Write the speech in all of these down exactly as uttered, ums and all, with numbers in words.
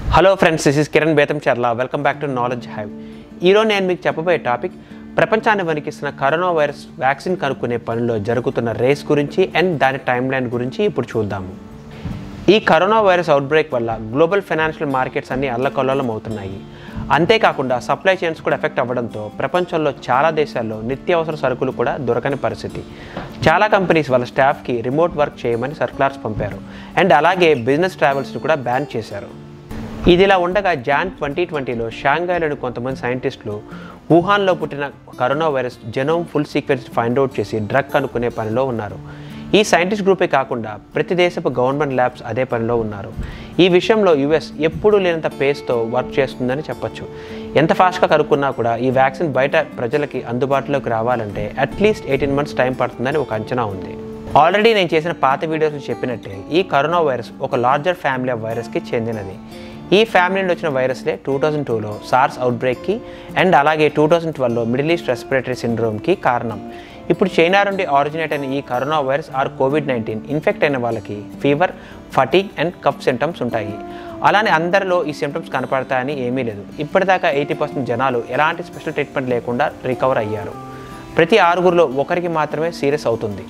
Hello friends, this is Kiran Bethamcherla. Welcome back to knowledge hive. ఈరోజు నేను మీకు చెప్పబోయే టాపిక్ ప్రపంచాన్ని వణికిస్తున్న కరోనా వైరస్ వ్యాక్సిన్ కనుక్కునే పనిలో జరుగుతున్న రేస్ గురించి అండ్ దాని టైం లైన్ గురించి ఇప్పుడు చూద్దాము. ఈ కరోనా వైరస్ అవుట్బ్రేక్ వల్ల గ్లోబల్ ఫైనాన్షియల్ మార్కెట్స్ అన్నీ అల్లకల్లోలం అవుతున్నాయి. అంతేకాకుండా సప్లై చైన్స్ కూడా ఎఫెక్ట్ అవ్వడంతో ప్రపంచంలో చాలా దేశాల్లో నిత్యావసర సరుకులు కూడా దొరకని పరిస్థితి. చాలా కంపెనీస్ వాళ్ళ స్టాఫ్కి రిమోట్ వర్క్ చేయమని సర్క్యులర్స్ పంపారు అండ్ అలాగే బిజినెస్ ట్రావెల్స్ని కూడా బ్యాన్ చేశారు. ఇదిలా ఉండగా జాన్ ట్వంటీ ట్వంటీలో షాంఘైలోని కొంతమంది సైంటిస్టులు వుహాన్లో పుట్టిన corona virus genome full sequence find out చేసి డ్రగ్ కనుక్కునే పనిలో ఉన్నారు. ఈ సైంటిస్ట్ గ్రూపే కాకుండా ప్రతి దేశపు గవర్నమెంట్ ల్యాబ్స్ అదే పనిలో ఉన్నారు. ఈ విషయంలో యుఎస్ ఎప్పుడూ లేనంత పేస్తో వర్క్ చేస్తుందని చెప్పొచ్చు. ఎంత ఫాస్ట్గా కనుక్కున్నా కూడా ఈ వ్యాక్సిన్ బయట ప్రజలకి అందుబాటులోకి రావాలంటే అట్లీస్ట్ ఎయిటీన్ మంత్స్ టైం పడుతుందని ఒక అంచనా ఉంది. ఆల్రెడీ నేను చేసిన పాత వీడియోస్లో చెప్పినట్టే ఈ కరోనా వైరస్ ఒక లార్జర్ ఫ్యామిలీ ఆఫ్ వైరస్కి చెందినది. ఈ ఫ్యామిలీ నుండి వచ్చిన వైరస్లే టూ థౌజండ్ టూలో సార్స్ అవుట్బ్రేక్కి అండ్ అలాగే టూ థౌజండ్ ట్వెల్వ్లో మిడిల్ ఈస్ట్ రెస్పిరేటరీ సిండ్రోమ్కి కారణం. ఇప్పుడు చైనా నుండి ఆరిజినేట్ అయిన ఈ corona virus or COVID nineteen infect అయిన వాళ్ళకి fever, fatigue and cough symptoms ఉంటాయి. అలానే అందరిలో ఈ సింటమ్స్ కనపడతాయని ఏమీ లేదు. ఇప్పటిదాకా ఎయిటీ పర్సెంట్ జనాలు ఎలాంటి స్పెషల్ ట్రీట్మెంట్ లేకుండా రికవర్ అయ్యారు. ప్రతి ఆరుగురిలో ఒకరికి మాత్రమే సీరియస్ అవుతుంది.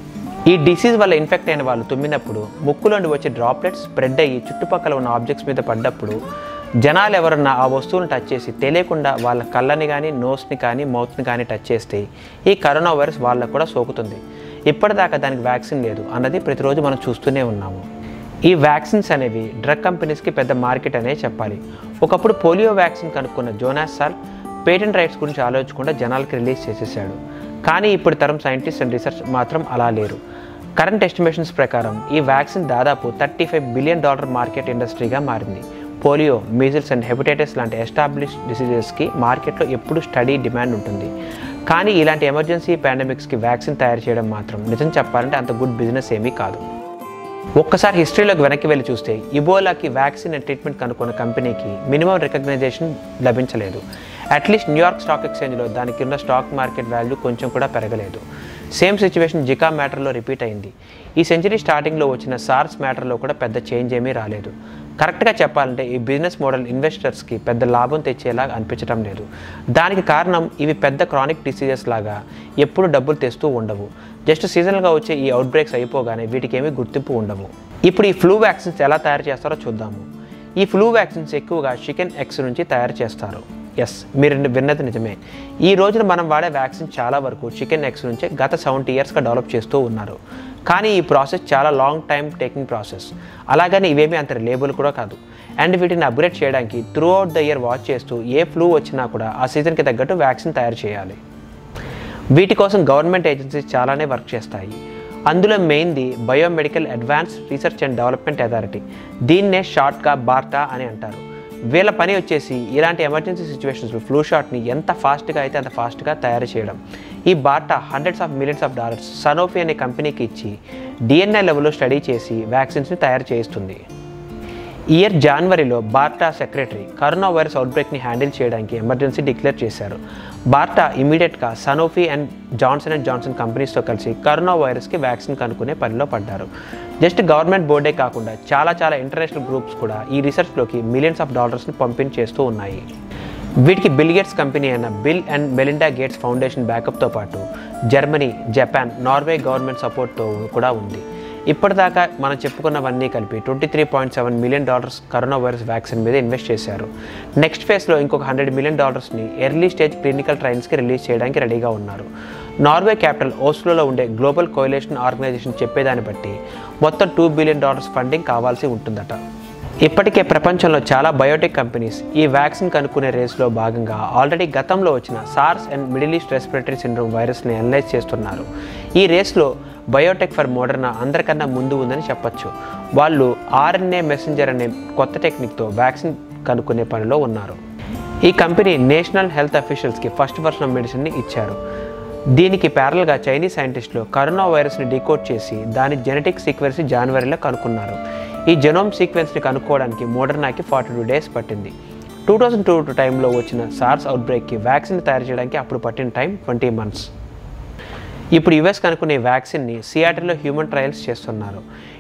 ఈ డిసీజ్ వల్ల ఇన్ఫెక్ట్ అయిన వాళ్ళు తుమ్మినప్పుడు ముక్కులోండి వచ్చే డ్రాప్లెట్స్ స్ప్రెడ్ అయ్యి చుట్టుపక్కల ఉన్న ఆబ్జెక్ట్స్ మీద పడ్డప్పుడు జనాలు ఎవరన్నా ఆ వస్తువులను టచ్ చేసి తెలియకుండా వాళ్ళ కళ్ళని కానీ నోస్ని కానీ మౌత్ని కానీ టచ్ చేస్తే ఈ కరోనా వైరస్ వాళ్ళకు కూడా సోకుతుంది. ఇప్పటిదాకా దానికి వ్యాక్సిన్ లేదు అన్నది ప్రతిరోజు మనం చూస్తూనే ఉన్నాము. ఈ వ్యాక్సిన్స్ అనేవి డ్రగ్ కంపెనీస్కి పెద్ద మార్కెట్ అనే చెప్పాలి. ఒకప్పుడు పోలియో వ్యాక్సిన్ కనుక్కున్న జోనాస్ సాల్ పేటెంట్ రైట్స్ గురించి ఆలోచించకుండా జనాలకి రిలీజ్ చేసేసాడు. కానీ ఇప్పుడు తరం సైంటిస్ట్ అండ్ రీసెర్చ్ మాత్రం అలా లేరు. కరెంట్ ఎస్టిమేషన్స్ ప్రకారం ఈ వ్యాక్సిన్ దాదాపు thirty five billion dollar market ఇండస్ట్రీగా మారింది. పోలియో, మీజిల్స్ అండ్ హెపటైటిస్ లాంటి ఎస్టాబ్లిష్ డిసీజెస్కి మార్కెట్లో ఎప్పుడు స్టడీ డిమాండ్ ఉంటుంది. కానీ ఇలాంటి ఎమర్జెన్సీ పాండమిక్స్కి వ్యాక్సిన్ తయారు చేయడం మాత్రం నిజం చెప్పాలంటే అంత గుడ్ బిజినెస్ ఏమీ కాదు. ఒక్కసారి హిస్టరీలోకి వెనక్కి వెళ్ళి చూస్తే ఇబోలాకి వ్యాక్సిన్ అండ్ ట్రీట్మెంట్ కనుక్కున్న కంపెనీకి మినిమం రికగ్నైజేషన్ లభించలేదు. అట్లీస్ట్ న్యూయార్క్ స్టాక్ ఎక్స్చేంజ్లో దానికి ఉన్న స్టాక్ మార్కెట్ వాల్యూ కొంచెం కూడా పెరగలేదు. సేమ్ సిచ్యువేషన్ జికా మ్యాటర్లో రిపీట్ అయింది. ఈ సెంచరీ స్టార్టింగ్లో వచ్చిన సార్స్ మ్యాటర్లో కూడా పెద్ద చేంజ్ ఏమీ రాలేదు. కరెక్ట్గా చెప్పాలంటే ఈ బిజినెస్ మోడల్ ఇన్వెస్టర్స్కి పెద్ద లాభం తెచ్చేలా అనిపించడం లేదు. దానికి కారణం ఇవి పెద్ద క్రానిక్ డిసీజెస్ లాగా ఎప్పుడు డబ్బులు తెస్తూ ఉండవు. జస్ట్ సీజనల్గా వచ్చే ఈ అవుట్బ్రేక్స్ అయిపోగానే వీటికి ఏమీ గుర్తింపు ఉండవు. ఇప్పుడు ఈ ఫ్లూ వ్యాక్సిన్స్ ఎలా తయారు చేస్తారో చూద్దాము. ఈ ఫ్లూ వ్యాక్సిన్స్ ఎక్కువగా చికెన్ ఎగ్స్ నుంచి తయారు చేస్తారు. ఎస్, మీరు విన్నది నిజమే. ఈ రోజున మనం వాడే వ్యాక్సిన్ చాలా వరకు చికెన్ ఎగ్స్ నుంచే గత సెవెంటీ ఇయర్స్గా డెవలప్ చేస్తూ ఉన్నారు. కానీ ఈ ప్రాసెస్ చాలా లాంగ్ టైం టేకింగ్ ప్రాసెస్. అలాగని ఇవేమీ అంత రిలేబుల్ కూడా కాదు. అండ్ వీటిని అప్గ్రేడ్ చేయడానికి throughout the year watch చేస్తూ ఏ ఫ్లూ వచ్చినా కూడా ఆ సీజన్కి తగ్గట్టు వ్యాక్సిన్ తయారు చేయాలి. వీటి కోసం గవర్నమెంట్ ఏజెన్సీస్ చాలానే వర్క్ చేస్తాయి. అందులో మెయిన్ది biomedical advance research and development authority. దీన్నే షార్ట్గా బార్టా అని అంటారు. వీళ్ళ పని వచ్చేసి ఇలాంటి ఎమర్జెన్సీ సిచ్యువేషన్స్లో ఫ్లూ షాట్ని ఎంత ఫాస్ట్గా అయితే అంత ఫాస్ట్గా తయారు చేయడం. ఈ BARDA hundreds of millions of dollars Sanofi అనే కంపెనీకి ఇచ్చి డిఎన్ఏ లెవెల్లో స్టడీ చేసి వ్యాక్సిన్స్ని తయారు చేయిస్తుంది. ఇయర్ జనవరిలో బార్టా సెక్రటరీ కరోనా వైరస్ అవుట్బ్రేక్ని హ్యాండిల్ చేయడానికి ఎమర్జెన్సీ డిక్లేర్ చేశారు. బార్టా ఇమీడియట్గా Sanofi and Johnson and Johnson కంపెనీస్తో కలిసి కరోనా వైరస్కి వ్యాక్సిన్ కనుక్కునే పనిలో పడ్డారు. జస్ట్ గవర్నమెంట్ బోర్డే కాకుండా చాలా చాలా ఇంటర్నేషనల్ గ్రూప్స్ కూడా ఈ రీసెర్చ్లోకి మిలియన్స్ ఆఫ్ డాలర్స్ని పంపిణీ చేస్తూ ఉన్నాయి. వీటికి బిల్ గేట్స్ కంపెనీ అయిన Bill and Melinda Gates foundation బ్యాకప్తో పాటు జర్మనీ, జపాన్, నార్వే గవర్నమెంట్ సపోర్ట్తో కూడా ఉంది. ఇప్పటిదాకా మనం చెప్పుకున్నవన్నీ కలిపి twenty three point seven million dollars corona virus vaccine మీద ఇన్వెస్ట్ చేశారు. నెక్స్ట్ ఫేజ్లో ఇంకొక హండ్రెడ్ మిలియన్ డాలర్స్ని ఎర్లీ స్టేజ్ క్లినికల్ ట్రయల్స్కి రిలీజ్ చేయడానికి రెడీగా ఉన్నారు. నార్వే క్యాపిటల్ ఓస్లోలో ఉండే గ్లోబల్ కోయలేషన్ ఆర్గనైజేషన్ చెప్పేదాన్ని బట్టి మొత్తం టూ బిలియన్ డాలర్స్ ఫండింగ్ కావాల్సి ఉంటుందట. ఇప్పటికే ప్రపంచంలో చాలా బయోటెక్ కంపెనీస్ ఈ వ్యాక్సిన్ కనుక్కునే రేస్లో భాగంగా ఆల్రెడీ గతంలో వచ్చిన SARS and middle east respiratory syndrome వైరస్ని అనలైజ్ చేస్తున్నారు. ఈ రేస్లో బయోటెక్ ఫర్ మోడర్నా అందరికన్నా ముందు ఉందని చెప్పొచ్చు. వాళ్ళు ఆర్ఎన్ఏ మెసెంజర్ అనే కొత్త టెక్నిక్తో వ్యాక్సిన్ కనుక్కునే పనిలో ఉన్నారు. ఈ కంపెనీ నేషనల్ హెల్త్ అఫీషియల్స్కి ఫస్ట్ వర్షన్ ఆఫ్ మెడిసిన్ని ఇచ్చారు. దీనికి ప్యారల్గా చైనీస్ సైంటిస్టులు కరోనా వైరస్ని డీకోడ్ చేసి దాని జెనెటిక్ సీక్వెన్స్ని జనవరిలో కనుక్కున్నారు. ఈ జెనోమ్ సీక్వెన్స్ని కనుక్కోవడానికి మోడర్నాకి ఫార్టీ టూ డేస్ పట్టింది. టూ థౌజండ్ టూ టైంలో వచ్చిన సార్స్ అవుట్బ్రేక్కి వ్యాక్సిన్ తయారు చేయడానికి అప్పుడు పట్టిన టైం ట్వంటీ మంత్స్. ఇప్పుడు యుఎస్ కనుక్కునే వ్యాక్సిన్ని సియాటిల్లో హ్యూమన్ ట్రయల్స్ చేస్తున్నారు.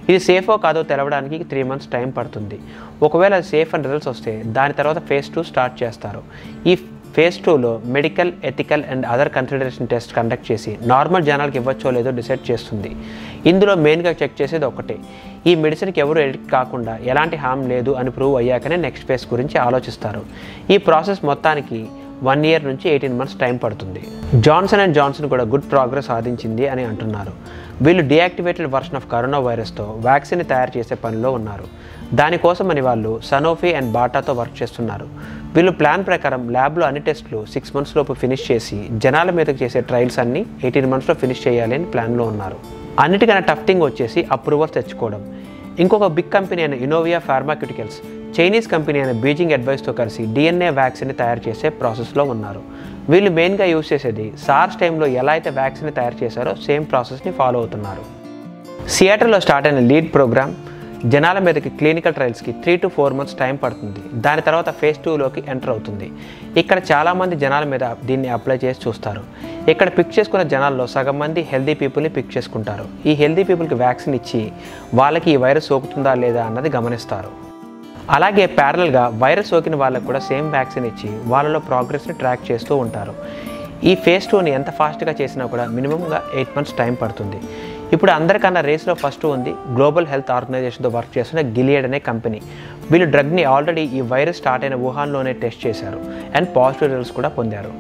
ఇది సేఫో కాదో తెలవడానికి త్రీ మంత్స్ టైం పడుతుంది. ఒకవేళ అది సేఫ్ అండ్ రిజల్ట్స్ వస్తే దాని తర్వాత ఫేజ్ టూ స్టార్ట్ చేస్తారు. ఈ ఫేజ్ టూలో medical, ethical and other consideration test conduct చేసి నార్మల్ జనాలకు ఇవ్వచ్చో లేదో డిసైడ్ చేస్తుంది. ఇందులో మెయిన్గా చెక్ చేసేది ఒకటే, ఈ మెడిసిన్కి ఎవరు ఎడిక్ట్ కాకుండా ఎలాంటి హామ్ లేదు అని ప్రూవ్ అయ్యాకనే నెక్స్ట్ ఫేజ్ గురించి ఆలోచిస్తారు. ఈ ప్రాసెస్ మొత్తానికి వన్ ఇయర్ నుంచి ఎయిటీన్ మంత్స్ టైం పడుతుంది. జాన్సన్ అండ్ జాన్సన్ కూడా గుడ్ ప్రోగ్రెస్ సాధించింది అని అంటున్నారు. వీళ్ళు డియాక్టివేటెడ్ వర్షన్ ఆఫ్ కరోనా వైరస్తో వ్యాక్సిన్ తయారు చేసే పనిలో ఉన్నారు. దానికోసమని వాళ్ళు సనోఫీ అండ్ బాటాతో వర్క్ చేస్తున్నారు. వీళ్ళు ప్లాన్ ప్రకారం ల్యాబ్లో అన్ని టెస్టులు సిక్స్ మంత్స్ లోపు ఫినిష్ చేసి జనాల మీదకి చేసే ట్రయల్స్ అన్ని ఎయిటీన్ మంత్స్లో ఫినిష్ చేయాలి అని ప్లాన్లో ఉన్నారు. అన్నిటికన్నా టఫ్ థింగ్ వచ్చేసి అప్రూవల్స్ తెచ్చుకోవడం. ఇంకొక బిగ్ కంపెనీ అయిన ఇన్నోవియా ఫార్మాక్యూటికల్స్ చైనీస్ కంపెనీ అయిన బీజింగ్ అడ్వైస్తో కలిసి డిఎన్ఏ వ్యాక్సిన్ తయారు చేసే ప్రాసెస్లో ఉన్నారు. వీళ్ళు మెయిన్గా యూజ్ చేసేది సార్స్ టైంలో ఎలా అయితే వ్యాక్సిన్ తయారు చేశారో సేమ్ ప్రాసెస్ని ఫాలో అవుతున్నారు. సియాటర్లో స్టార్ట్ అయిన లీడ్ ప్రోగ్రామ్ జనాల మీదకి క్లినికల్ ట్రయల్స్కి three to four months time పడుతుంది. దాని తర్వాత ఫేజ్ టూలోకి ఎంటర్ అవుతుంది. ఇక్కడ చాలామంది జనాల మీద దీన్ని అప్లై చేసి చూస్తారు. ఇక్కడ పిక్ చేసుకున్న జనాల్లో సగం మంది హెల్దీ పీపుల్ని పిక్ చేసుకుంటారు. ఈ హెల్దీ పీపుల్కి వ్యాక్సిన్ ఇచ్చి వాళ్ళకి ఈ వైరస్ సోకుతుందా లేదా అన్నది గమనిస్తారు. అలాగే ప్యారలల్గా వైరస్ సోకిన వాళ్ళకు కూడా సేమ్ వ్యాక్సిన్ ఇచ్చి వాళ్ళలో ప్రోగ్రెస్ని ట్రాక్ చేస్తూ ఉంటారు. ఈ ఫేజ్ టూని ఎంత ఫాస్ట్గా చేసినా కూడా మినిమంగా ఎయిట్ మంత్స్ టైం పడుతుంది. ఇప్పుడు అందరికన్నా రేస్లో ఫస్ట్ ఉంది గ్లోబల్ హెల్త్ ఆర్గనైజేషన్తో వర్క్ చేస్తున్న గిలియడ్ అనే కంపెనీ. వీళ్ళు డ్రగ్ని ఆల్రెడీ ఈ వైరస్ స్టార్ట్ అయిన వుహాన్లోనే టెస్ట్ చేశారు అండ్ పాజిటివ్ రిజల్ట్స్ కూడా పొందారు.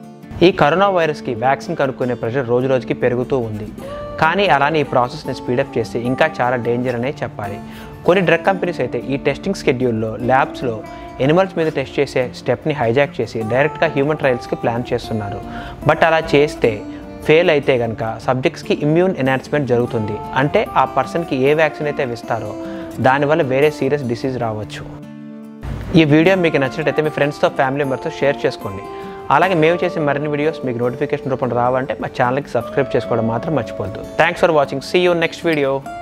ఈ కరోనా వైరస్కి వ్యాక్సిన్ కనుక్కునే ప్రెషర్ రోజు రోజుకి పెరుగుతూ ఉంది. కానీ అలానే ఈ ప్రాసెస్ని స్పీడప్ చేస్తే ఇంకా చాలా డేంజర్ అనే చెప్పాలి. కొన్ని డ్రగ్ కంపెనీస్ అయితే ఈ టెస్టింగ్ స్కెడ్యూల్లో ల్యాబ్స్లో ఎనిమల్స్ మీద టెస్ట్ చేసే స్టెప్ని హైజాక్ చేసి డైరెక్ట్గా హ్యూమన్ ట్రయల్స్కి ప్లాన్ చేస్తున్నారు. బట్ అలా చేస్తే ఫెయిల్ అయితే కనుక సబ్జెక్ట్స్కి ఇమ్యూన్ ఎన్హాన్స్మెంట్ జరుగుతుంది. అంటే ఆ పర్సన్కి ఏ వ్యాక్సిన్ అయితే ఇస్తారో దానివల్ల వేరే సీరియస్ డిసీజ్ రావచ్చు. ఈ వీడియో మీకు నచ్చినట్టయితే మీ ఫ్రెండ్స్తో, ఫ్యామిలీ మెంబర్స్తో షేర్ చేసుకోండి. అలాగే మేము చేసే మరిన్ని వీడియోస్ మీకు నోటిఫికేషన్ రూపంలో రావాలంటే మా ఛానల్కి సబ్స్క్రైబ్ చేసుకోవడం మాత్రం మర్చిపోవద్దు. Thanks for watching. See you next video.